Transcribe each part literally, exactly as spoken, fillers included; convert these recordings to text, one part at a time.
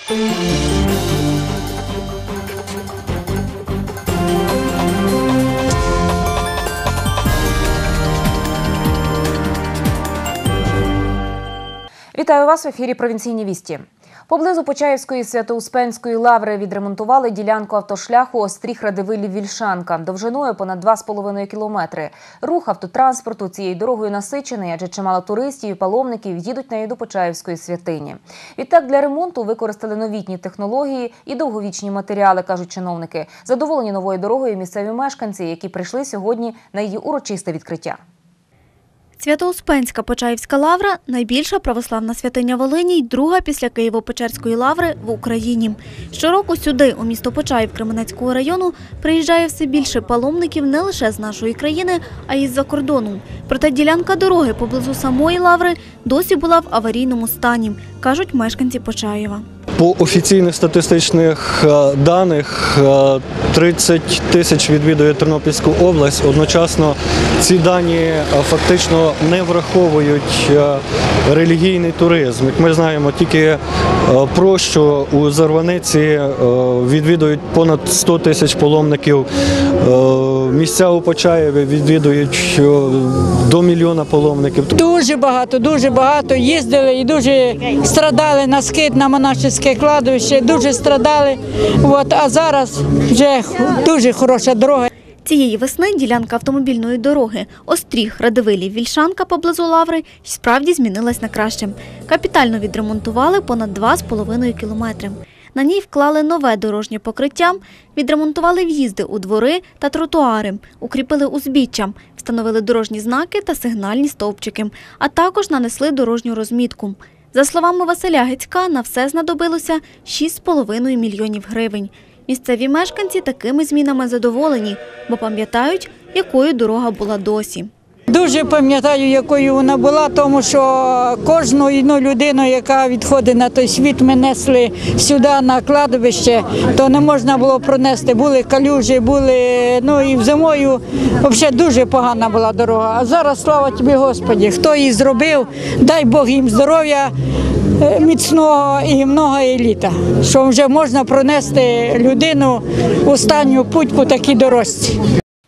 Вітаю вас в ефірі «Провінційні вісті». Поблизу Почаївської Свято-Успенської лаври відремонтували ділянку автошляху Остріг-Радивилів-Вільшанка довжиною понад два з половиною кілометри. Рух автотранспорту цією дорогою насичений, адже чимало туристів і паломників їдуть нею до Почаївської святині. Відтак для ремонту використали новітні технології і довговічні матеріали, кажуть чиновники. Задоволені новою дорогою місцеві мешканці, які прийшли сьогодні на її урочисте відкриття. Свято-Успенська Почаївська лавра – найбільша православна святиня Волині й друга після Києво-Печерської лаври в Україні. Щороку сюди, у місто Почаїв Кременецького району, приїжджає все більше паломників не лише з нашої країни, а й із-за кордону. Проте ділянка дороги поблизу самої лаври досі була в аварійному стані, кажуть мешканці Почаєва. По офіційних статистичних даних тридцять тисяч відвідує Тернопільську область. Одночасно ці дані фактично не враховують релігійний туризм. Як ми знаємо, тільки прощу у Зарваниці відвідують понад сто тисяч паломників. Місця у Почаєві відвідують до мільйона паломників. Дуже багато, дуже багато їздили і дуже страдали на скит, на монашеське кладовище, дуже страдали. От, а зараз вже дуже хороша дорога. Цієї весни ділянка автомобільної дороги Остріг-Радивилів-Вільшанка поблизу лаври справді змінилась на краще. Капітально відремонтували понад два з половиною кілометри. На ній вклали нове дорожнє покриття, відремонтували в'їзди у двори та тротуари, укріпили узбіччя, встановили дорожні знаки та сигнальні стовпчики, а також нанесли дорожню розмітку. За словами Василя Гицька, на все знадобилося шість з половиною мільйонів гривень. Місцеві мешканці такими змінами задоволені, бо пам'ятають, якою дорога була досі. Дуже пам'ятаю, якою вона була, тому що кожну одну людину, яка відходить на той світ, ми несли сюди на кладовище, то не можна було пронести. Були калюжі, були, ну і зимою взагалі дуже погана була дорога. А зараз, слава тобі, Господі, хто її зробив, дай Бог їм здоров'я міцного і много літа, що вже можна пронести людину в останню путь по такій дорожці.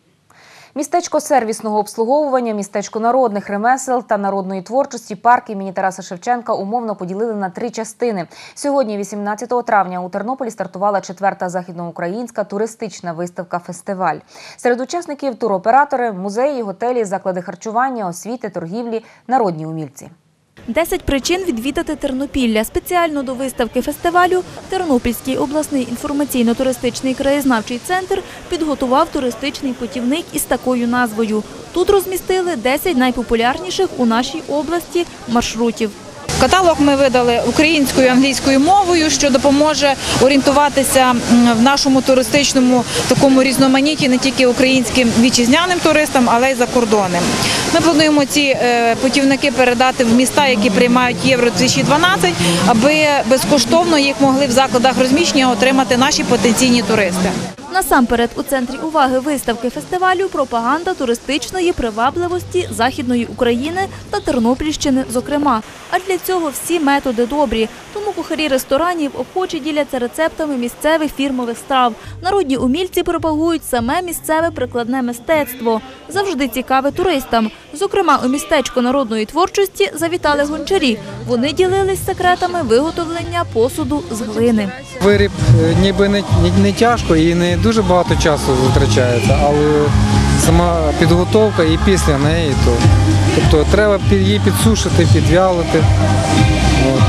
Містечко сервісного обслуговування, містечко народних ремесел та народної творчості парк імені Тараса Шевченка умовно поділили на три частини. Сьогодні, вісімнадцятого травня, у Тернополі стартувала четверта західноукраїнська туристична виставка-фестиваль. Серед учасників туроператори, музеї, готелі, заклади харчування, освіти, торгівлі, народні умільці. Десять причин відвідати Тернопілля. Спеціально до виставки фестивалю Тернопільський обласний інформаційно-туристичний краєзнавчий центр підготував туристичний путівник із такою назвою. Тут розмістили десять найпопулярніших у нашій області маршрутів. Каталог ми видали українською і англійською мовою, що допоможе орієнтуватися в нашому туристичному такому різноманітті не тільки українським вітчизняним туристам, але й закордонним. Ми плануємо ці путівники передати в міста, які приймають Євро дві тисячі дванадцять, аби безкоштовно їх могли в закладах розміщення отримати наші потенційні туристи. Насамперед у центрі уваги виставки фестивалю пропаганда туристичної привабливості Західної України та Тернопільщини зокрема. А для цього всі методи добрі. Тому кухарі ресторанів охоче діляться рецептами місцевих фірмових страв. Народні умільці пропагують саме місцеве прикладне мистецтво. Завжди цікаве туристам. Зокрема, у містечко народної творчості завітали гончарі. Вони ділились секретами виготовлення посуду з глини. Виріб ніби не, не тяжко і не дуже багато часу витрачається, але сама підготовка і після неї, то, тобто треба її підсушити, підвялити. От.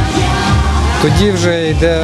Тоді вже йде е,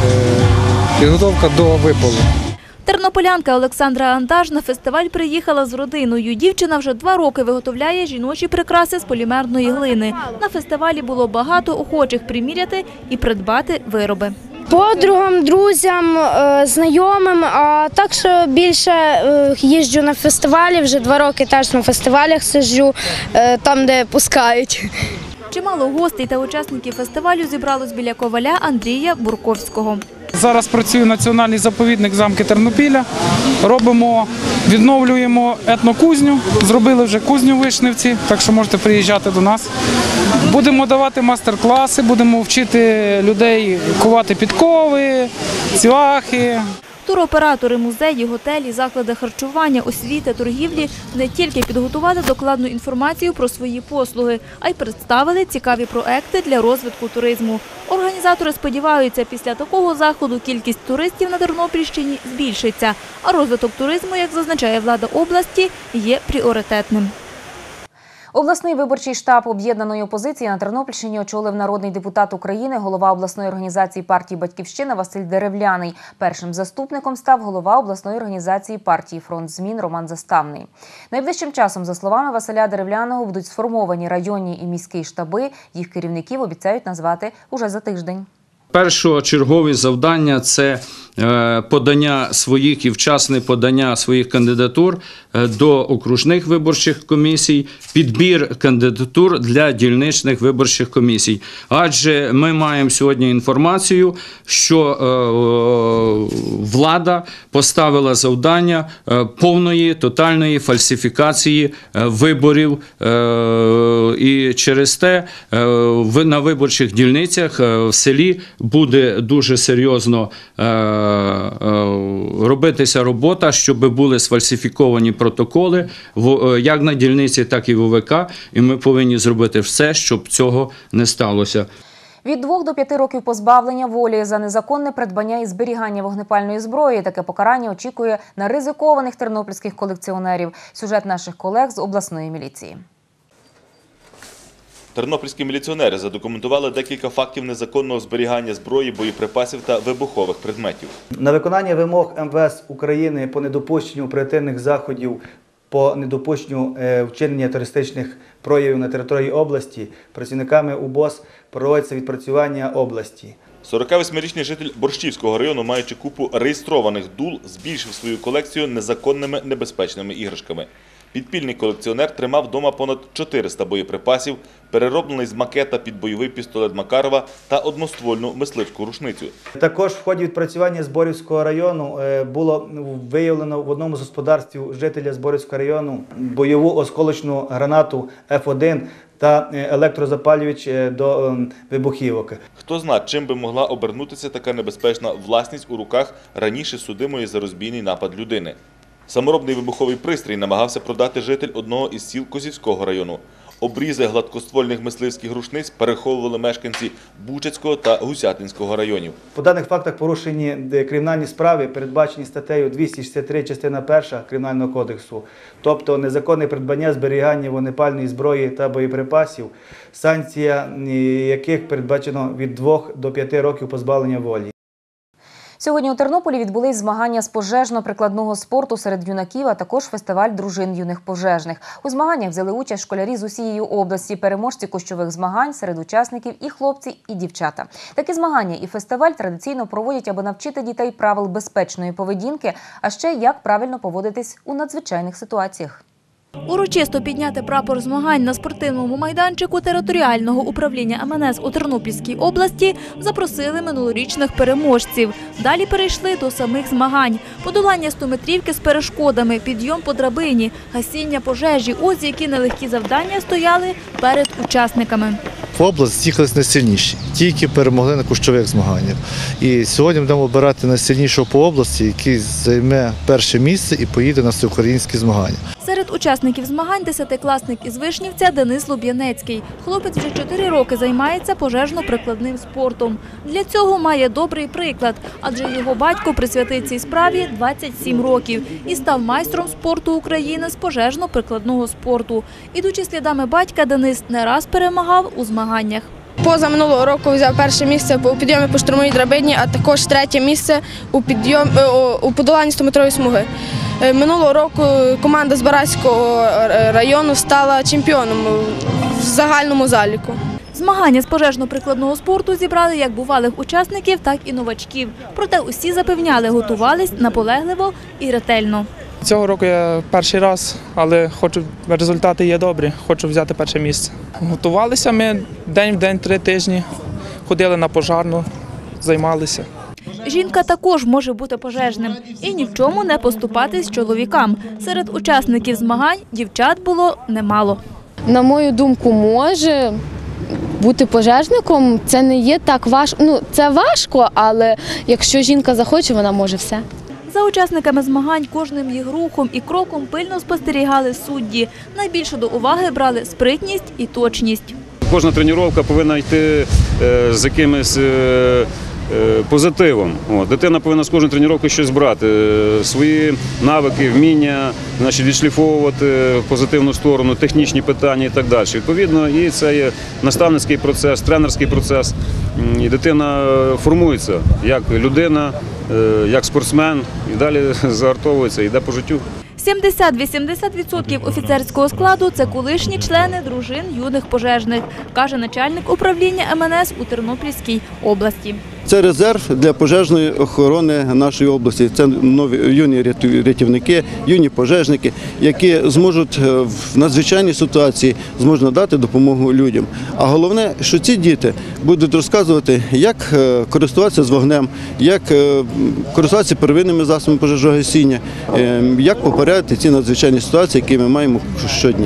підготовка до випалу. Тернополянка Олександра Андаж на фестиваль приїхала з родиною. Дівчина вже два роки виготовляє жіночі прикраси з полімерної глини. На фестивалі було багато охочих приміряти і придбати вироби. Подругам, друзям, знайомим, а так що більше їжджу на фестивалі, вже два роки теж на фестивалях сиджу, там де пускають. Чимало гостей та учасників фестивалю зібралось біля коваля Андрія Бурковського. Зараз працює національний заповідник замки Тернопілля. Робимо, відновлюємо етнокузню. Зробили вже кузню в Вишневці, так що можете приїжджати до нас. Будемо давати майстер-класи, будемо вчити людей кувати підкови, цвяхи. Туроператори, музеї, готелі, заклади харчування, освіти, торгівлі не тільки підготували докладну інформацію про свої послуги, а й представили цікаві проекти для розвитку туризму. Організатори сподіваються, після такого заходу кількість туристів на Тернопільщині збільшиться, а розвиток туризму, як зазначає влада області, є пріоритетним. Обласний виборчий штаб об'єднаної опозиції на Тернопільщині очолив народний депутат України, голова обласної організації партії «Батьківщина» Василь Деревляний. Першим заступником став голова обласної організації партії «Фронт змін» Роман Заставний. Найближчим часом, за словами Василя Деревляного, будуть сформовані районні і міські штаби. Їх керівників обіцяють назвати уже за тиждень. Першочергові завдання – це подання своїх і вчасне подання своїх кандидатур до окружних виборчих комісій, підбір кандидатур для дільничних виборчих комісій. Адже ми маємо сьогодні інформацію, що влада поставила завдання повної, тотальної фальсифікації виборів. І через те на виборчих дільницях в селі буде дуже серйозно робитися робота, щоб були сфальсифіковані протоколи як на дільниці, так і в ОВК. І ми повинні зробити все, щоб цього не сталося. Від двох до п'яти років позбавлення волі за незаконне придбання і зберігання вогнепальної зброї. Таке покарання очікує на ризикованих тернопільських колекціонерів. Сюжет наших колег з обласної міліції. Тернопільські міліціонери задокументували декілька фактів незаконного зберігання зброї, боєприпасів та вибухових предметів. На виконання вимог ем ве ес України по недопущенню оперативних заходів по недопущенню вчинення терористичних проявів на території області працівниками УБОЗ проводиться відпрацювання області. сорокавосьмирічний житель Борщівського району, маючи купу реєстрованих дул, збільшив свою колекцію незаконними небезпечними іграшками. Підпільний колекціонер тримав вдома понад чотириста боєприпасів, перероблений з макета під бойовий пістолет Макарова та одноствольну мисливську рушницю. Також в ході відпрацювання Зборівського району було виявлено в одному з господарств жителя Зборівського району бойову осколочну гранату еф один та електрозапалювач до вибухівок. Хто зна, чим би могла обернутися така небезпечна власність у руках раніше судимої за розбійний напад людини. Саморобний вибуховий пристрій намагався продати житель одного із сіл Козівського району. Обрізи гладкоствольних мисливських рушниць переховували мешканці Бучацького та Гусятинського районів. По даних фактах порушені кримінальні справи, передбачені статтею двісті шістдесят три, частина перша Кримінального кодексу, тобто незаконне придбання, зберігання вогнепальної зброї та боєприпасів, санкція яких передбачено від двох до п'яти років позбавлення волі. Сьогодні у Тернополі відбулись змагання з пожежно-прикладного спорту серед юнаків, а також фестиваль дружин юних пожежних. У змаганнях взяли участь школярі з усієї області, переможці кущових змагань, серед учасників і хлопці, і дівчата. Такі змагання і фестиваль традиційно проводять, аби навчити дітей правил безпечної поведінки, а ще як правильно поводитись у надзвичайних ситуаціях. Урочисто підняти прапор змагань на спортивному майданчику територіального управління ем ен ес у Тернопільській області запросили минулорічних переможців. Далі перейшли до самих змагань. Подолання стометрівки з перешкодами, підйом по драбині, гасіння пожежі – ось які нелегкі завдання стояли перед учасниками. В область з'їхались найсильніші, ті, які перемогли на кущових змаганнях. І сьогодні будемо обирати найсильнішого по області, який займе перше місце і поїде на всеукраїнські змагання. Серед учасників змагань десятикласник із Вишнівця Денис Луб'янецький. Хлопець вже чотири роки займається пожежно-прикладним спортом. Для цього має добрий приклад, адже його батько присвятив цій справі двадцять сім років і став майстром спорту України з пожежно-прикладного спорту. Ідучи слідами батька, Денис не раз перемагав у змаганнях. Поза минулого року взяв перше місце у підйомі по штурмовій драбині, а також третє місце у, підйом, у подоланні стометрової смуги. Минулого року команда з Барацького району стала чемпіоном в загальному заліку. Змагання з пожежно-прикладного спорту зібрали як бувалих учасників, так і новачків. Проте усі запевняли, готувались наполегливо і ретельно. Цього року я перший раз, але хочу, результати є добрі, хочу взяти перше місце. Готувалися ми день в день, три тижні, ходили на пожарну, займалися. Жінка також може бути пожежним і ні в чому не поступатись чоловікам. Серед учасників змагань дівчат було немало. На мою думку, може. бути пожежником це не є так важко. Ну, це важко, але якщо жінка захоче, вона може все. За учасниками змагань кожним їх рухом і кроком пильно спостерігали судді. Найбільше до уваги брали спритність і точність. Кожна тренування повинна йти з якимось позитивом. О, дитина повинна з кожної тренування щось брати, свої навики, вміння, значить, відшліфовувати в позитивну сторону, технічні питання і так далі. Відповідно, і це є наставницький процес, тренерський процес. І дитина формується як людина, як спортсмен і далі загартовується, йде по життю. сімдесят-вісімдесят відсотків офіцерського складу – це колишні члени дружин юних пожежних, каже начальник управління Ем Ен Ес у Тернопільській області. Це резерв для пожежної охорони нашої області. Це нові юні рятівники, юні пожежники, які зможуть в надзвичайній ситуації зможуть надати допомогу людям. А головне, що ці діти будуть розказувати, як користуватися з вогнем, як користуватися первинними засобами пожежогасіння, як попередити ці надзвичайні ситуації, які ми маємо щодня.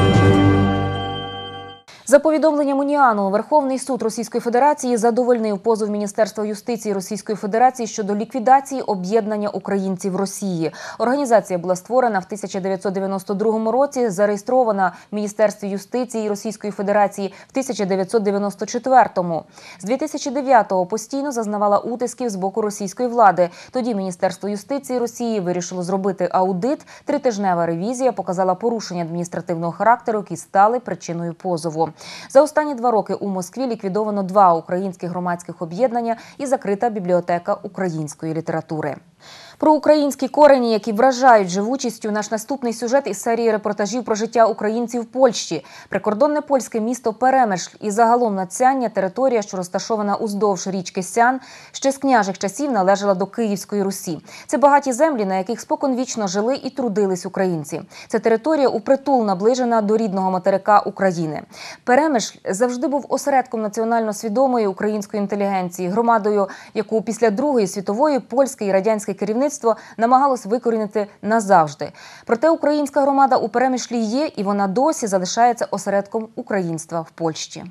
За повідомленням УНІАНу, Верховний суд Російської Федерації задовольнив позов Міністерства юстиції Російської Федерації щодо ліквідації об'єднання українців Росії. Організація була створена в тисяча дев'ятсот дев'яносто другому році, зареєстрована в Міністерстві юстиції Російської Федерації в тисяча дев'ятсот дев'яносто четвертому. З дві тисячі дев'ятого постійно зазнавала утисків з боку російської влади. Тоді Міністерство юстиції Росії вирішило зробити аудит. Тритижнева ревізія показала порушення адміністративного характеру, які стали причиною позову. За останні два роки у Москві ліквідовано два українських громадських об'єднання і закрита бібліотека української літератури. Про українські корені, які вражають живучістю, наш наступний сюжет із серії репортажів про життя українців в Польщі. Прикордонне польське місто Перемишль і загалом Надцяння – територія, що розташована уздовж річки Сян, ще з княжих часів належала до Київської Русі. Це багаті землі, на яких споконвічно жили і трудились українці. Це територія упритул наближена до рідного материка України. Перемишль завжди був осередком національно свідомої української інтелігенції, громадою, яку після Другої світової польське і радянське керівництво намагалось викорінити назавжди. Проте українська громада у Перемишлі є, і вона досі залишається осередком українства в Польщі.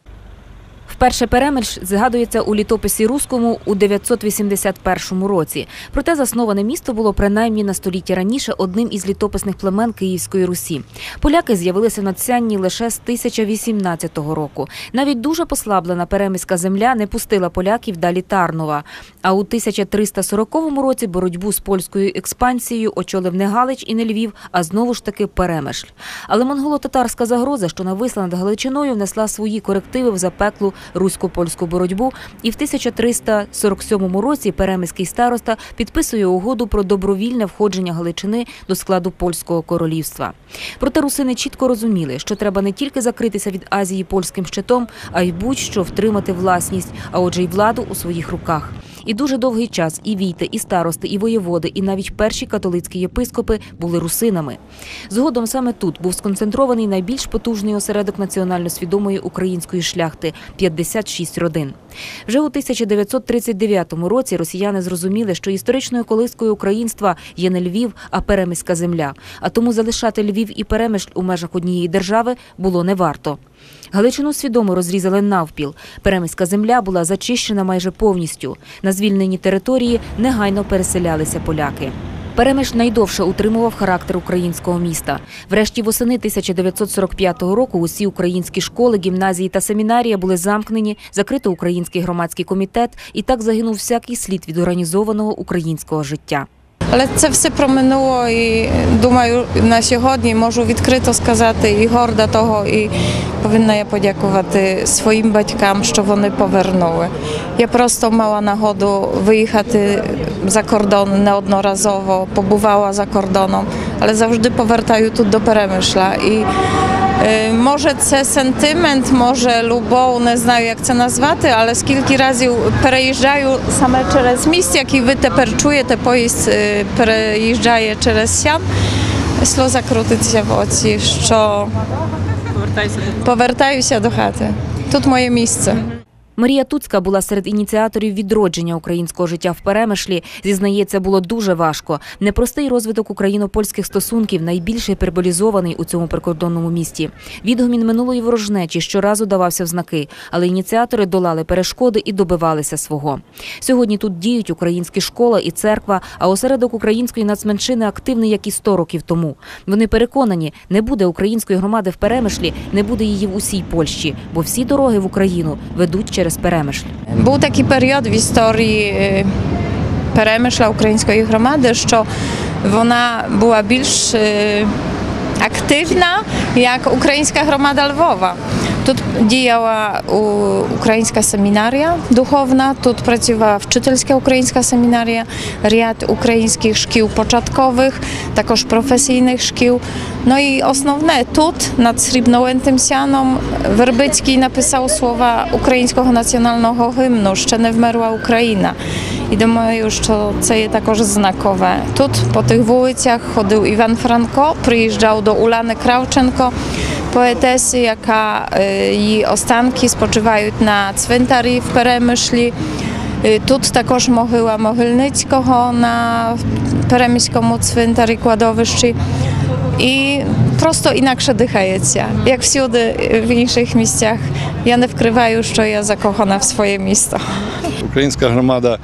Вперше Перемишль згадується у літописі Руському у дев'ятсот вісімдесят першому році. Проте засноване місто було принаймні на століття раніше одним із літописних племен Київської Русі. Поляки з'явилися в Надцянні лише з тисяча вісімнадцятого року. Навіть дуже послаблена перемиська земля не пустила поляків далі Тарнова. А у тисяча триста сороковому році боротьбу з польською експансією очолив не Галич і не Львів, а знову ж таки Перемишль. Але монголо-татарська загроза, що нависла над Галичиною, внесла свої корективи в запеклу русько-польську боротьбу, і в тисяча триста сорок сьомому році перемиський староста підписує угоду про добровільне входження Галичини до складу польського королівства. Проте русини чітко розуміли, що треба не тільки закритися від Азії польським щитом, а й будь-що втримати власність, а отже й владу у своїх руках. І дуже довгий час і війти, і старости, і воєводи, і навіть перші католицькі єпископи були русинами. Згодом саме тут був сконцентрований найбільш потужний осередок національно-свідомої української шляхти – п'ятдесят шість родин. Вже у тисяча дев'ятсот тридцять дев'ятому році росіяни зрозуміли, що історичною колискою українства є не Львів, а перемиська земля. А тому залишати Львів і Перемишль у межах однієї держави було не варто. Галичину свідомо розрізали навпіл. Перемиська земля була зачищена майже повністю. На звільнені території негайно переселялися поляки. Перемишль найдовше утримував характер українського міста. Врешті восени тисяча дев'ятсот сорок п'ятого року усі українські школи, гімназії та семінарія були замкнені, закрито український громадський комітет, і так загинув всякий слід від організованого українського життя. Але це все проминуло і, думаю, на сьогодні можу відкрито сказати і горда того, і повинна я подякувати своїм батькам, що вони повернули. Я просто мала нагоду виїхати за кордон неодноразово, побувала за кордоном, але завжди повертаю тут до Перемишля. І може це сентимент, може любов, не знаю як це назвати, але скільки разів переїжджаю саме через міст, який ви тепер чуєте, поїзд переїжджає через Сян, сльоза крутиться в оці, що повертаюся до хати. Тут моє місце. Марія Туцька була серед ініціаторів відродження українського життя в Перемишлі. Зізнається, було дуже важко. Непростий розвиток україно-польських стосунків найбільш гіперболізований у цьому прикордонному місті. Відгомін минулої ворожнечі щоразу давався в знаки, але ініціатори долали перешкоди і добивалися свого. Сьогодні тут діють українські школа і церква, а осередок української нацменшини активний, як і сто років тому. Вони переконані, не буде української громади в Перемишлі, не буде її в усій Польщі, бо всі дороги в Україну ведуть через Перемишль. Був такий період в історії Перемишля української громади, що вона була більш активна, як українська громада Львова. Тут діяла українська семінарія духовна, тут працювала вчительська українська семінарія, ряд українських шкіл початкових, також професійних шкіл. No i основне, тут над Срібнолентим Сяном Вербицький написав слова українського національного гімну «Ще не вмерла Україна». І думаю, що це є також знакове. Тут по тих вулицях ходив Іван Франко, приїжджав до Улани Кравченко, поетеси, яка її останки спочивають на цвинтарі в Перемишлі. Тут також могила Могильницького на Перемиському цвинтарі кладовищі. І просто інакше дихається, як всюди в інших місцях. Я не вкриваю, що я закохана в своє місто. Українська громада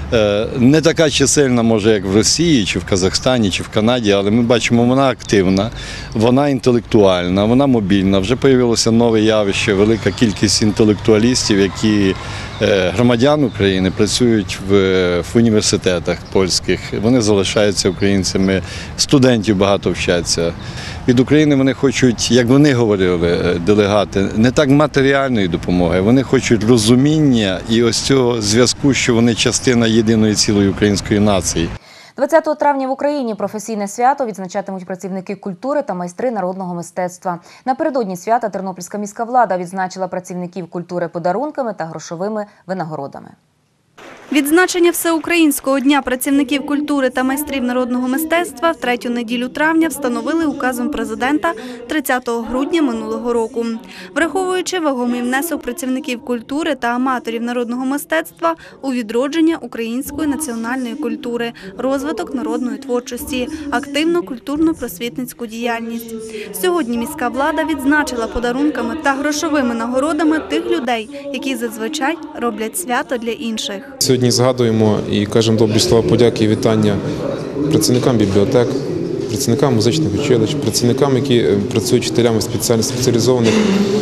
не така чисельна, може, як в Росії, чи в Казахстані, чи в Канаді, але ми бачимо, вона активна, вона інтелектуальна, вона мобільна. Вже з'явилося нове явище, велика кількість інтелектуалістів, які громадян України працюють в, в університетах польських. Вони залишаються українцями, студентів багато вчаться. Від України вони хочуть, як вони говорили, делегати, не так матеріальної допомоги, вони хочуть розуміння і ось цього зв'язку, що вони частина єдиної цілої української нації. двадцятого травня в Україні професійне свято відзначатимуть працівники культури та майстри народного мистецтва. Напередодні свята Тернопільська міська влада відзначила працівників культури подарунками та грошовими винагородами. Відзначення Всеукраїнського дня працівників культури та майстрів народного мистецтва в третю неділю травня встановили указом президента тридцятого грудня минулого року. Враховуючи вагомий внесок працівників культури та аматорів народного мистецтва у відродження української національної культури, розвиток народної творчості, активну культурно-просвітницьку діяльність. Сьогодні міська влада відзначила подарунками та грошовими нагородами тих людей, які зазвичай роблять свято для інших. Сьогодні згадуємо і кажемо добрі слова подяки і вітання працівникам бібліотек, працівникам музичних училищ, працівникам, які працюють вчителями в спеціально спеціалізованих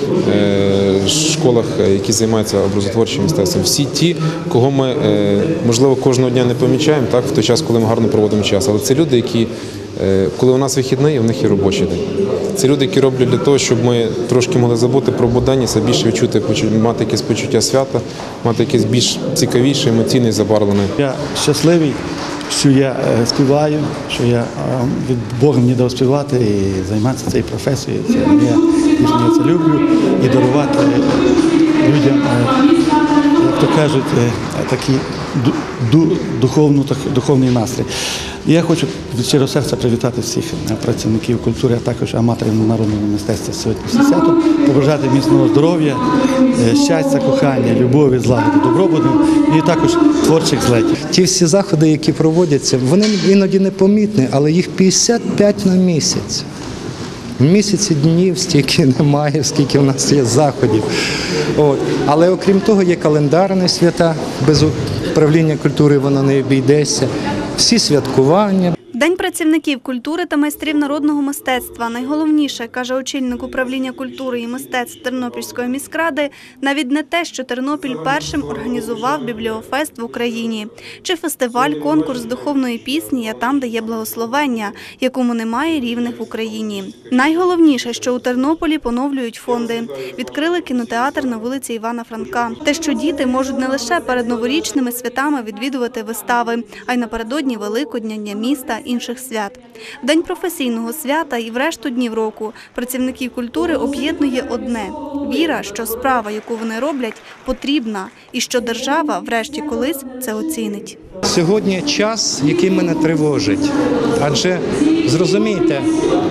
школах, які займаються образотворчим мистецтвом. Всі ті, кого ми, можливо, кожного дня не помічаємо, так, в той час, коли ми гарно проводимо час. Але це люди, які, коли у нас вихідний, у них є робочий день. Це люди, які роблять для того, щоб ми трошки могли забути про буденність, а більше відчути, мати якесь почуття свята, мати якесь більш цікавіше, емоційне і забарвлене. Я щасливий, що я співаю, що я від Бога мені дав співати і займатися цією професією. Це я, я це люблю і дарувати людям, як то кажуть, такий духовну, духовний настрій. Я хочу від щирого серця привітати всіх працівників культури, а також аматорів народного мистецтва сьогодні святом, побажати міцного здоров'я, щастя, кохання, любові, злагоди, добробуту і також творчих злетів. Ті всі заходи, які проводяться, вони іноді непомітні, але їх п'ятдесят п'ять на місяць. В місяці днів стільки немає, скільки в нас є заходів. От. Але окрім того, є календарні свята, без управління культури воно не обійдеться, всі святкування. День працівників культури та майстрів народного мистецтва – найголовніше, каже очільник управління культури і мистецтв Тернопільської міськради, навіть не те, що Тернопіль першим організував бібліофест в Україні, чи фестиваль, конкурс духовної пісні «Я там, де є благословення», якому немає рівних в Україні. Найголовніше, що у Тернополі поновлюють фонди. Відкрили кінотеатр на вулиці Івана Франка. Те, що діти можуть не лише перед новорічними святами відвідувати вистави, а й напередодні Великодня, Дня міста інших свят. В День професійного свята і в решту днів року працівників культури об'єднує одне – віра, що справа, яку вони роблять, потрібна і що держава врешті колись це оцінить. Сьогодні час, який мене тривожить, адже, зрозумійте,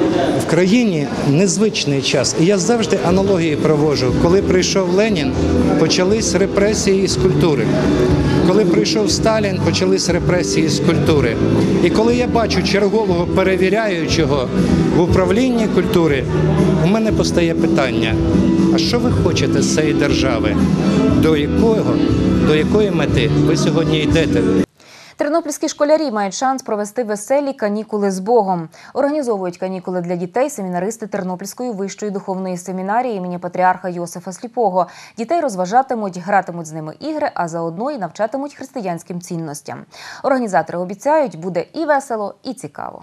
в країні незвичний час. І я завжди аналогії проводжу. Коли прийшов Ленін, почались репресії з культури. Коли прийшов Сталін, почались репресії з культури. І коли я бачу чергового перевіряючого в управлінні культури, у мене постає питання, а що ви хочете з цієї держави? До якого, до якої мети ви сьогодні йдете? Тернопільські школярі мають шанс провести веселі канікули з Богом. Організовують канікули для дітей семінаристи Тернопільської вищої духовної семінарії імені патріарха Йосифа Сліпого. Дітей розважатимуть, гратимуть з ними ігри, а заодно і навчатимуть християнським цінностям. Організатори обіцяють, буде і весело, і цікаво.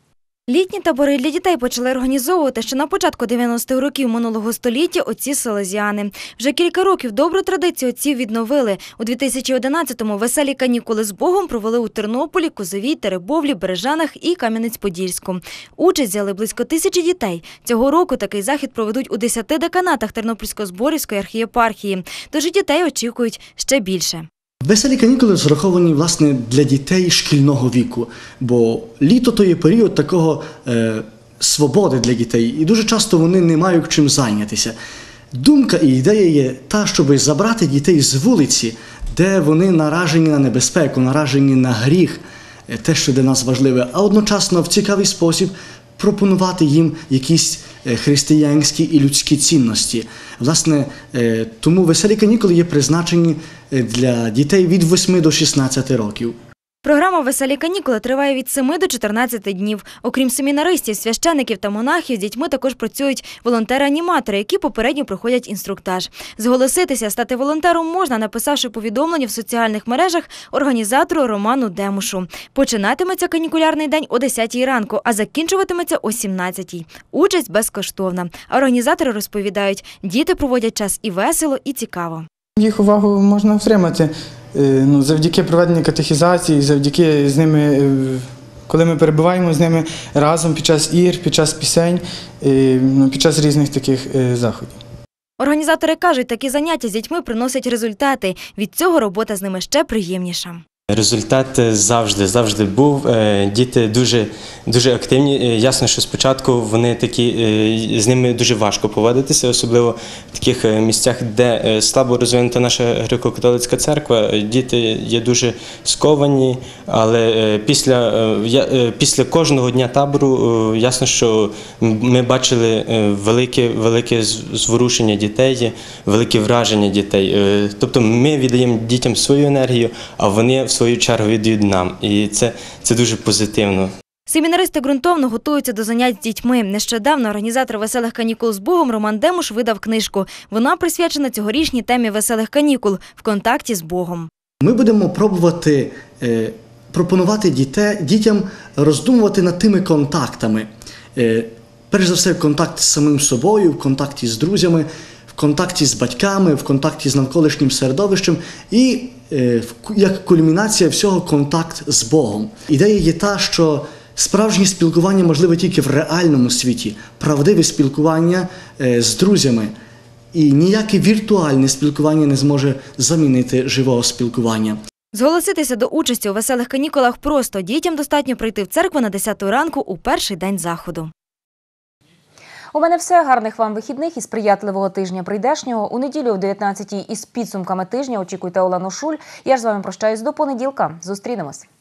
Літні табори для дітей почали організовувати ще на початку дев'яностих років минулого століття отці селезіани. Вже кілька років добру традицію отців відновили. У дві тисячі одинадцятому веселі канікули з Богом провели у Тернополі, Козовій, Теребовлі, Бережанах і Кам'янець-Подільську. Участь взяли близько тисячі дітей. Цього року такий захід проведуть у десяти деканатах Тернопільсько-Зборівської архієпархії. Тож і дітей очікують ще більше. Веселі канікули зраховані, власне, для дітей шкільного віку, бо літо – то є період такого е, свободи для дітей, і дуже часто вони не мають чим зайнятися. Думка і ідея є та, щоб забрати дітей з вулиці, де вони наражені на небезпеку, наражені на гріх, те, що для нас важливе, а одночасно в цікавий спосіб пропонувати їм якісь християнські і людські цінності. Власне, тому веселі канікули є призначені для дітей від восьми до шістнадцяти років. Програма «Веселі канікули» триває від семи до чотирнадцяти днів. Окрім семінаристів, священиків та монахів, з дітьми також працюють волонтери-аніматори, які попередньо проходять інструктаж. Зголоситися, стати волонтером можна, написавши повідомлення в соціальних мережах організатору Роману Демушу. Починатиметься канікулярний день о десятій ранку, а закінчуватиметься о сімнадцятій. Участь безкоштовна. А організатори розповідають, діти проводять час і весело, і цікаво. Їх увагу можна втримати. Ну, завдяки проведенню катехізації, завдяки з ними, коли ми перебуваємо з ними разом під час ігор, під час пісень, під час різних таких заходів. Організатори кажуть, такі заняття з дітьми приносять результати. Від цього робота з ними ще приємніша. Результат завжди, завжди був. Діти дуже, дуже активні. Ясно, що спочатку вони такі, з ними дуже важко поводитися, особливо в таких місцях, де слабо розвинута наша греко-католицька церква. Діти є дуже сковані, але після, після кожного дня табору ясно, що ми бачили велике, велике зворушення дітей, велике враження дітей. Тобто ми віддаємо дітям свою енергію, а вони в свою чергу віддають нам. І це, це дуже позитивно. Семінаристи ґрунтовно готуються до занять з дітьми. Нещодавно організатор «Веселих канікул з Богом» Роман Демуш видав книжку. Вона присвячена цьогорічній темі «Веселих канікул» – в контакті з Богом. Ми будемо пробувати е, пропонувати дітей, дітям роздумувати над тими контактами. Е, перш за все, контакт з самим собою, в контакті з друзями, в контакті з батьками, в контакті з навколишнім середовищем і е, як кульмінація всього контакт з Богом. Ідея є та, що справжнє спілкування можливе тільки в реальному світі, правдиве спілкування е, з друзями. І ніяке віртуальне спілкування не зможе замінити живого спілкування. Зголоситися до участі у «Веселих канікулах» просто. Дітям достатньо прийти в церкву на десяту ранку у перший день заходу. У мене все. Гарних вам вихідних і сприятливого тижня прийдешнього. У неділю о дев'ятнадцятій із підсумками тижня очікуйте Олену Шуль. Я ж з вами прощаюсь до понеділка. Зустрінемось.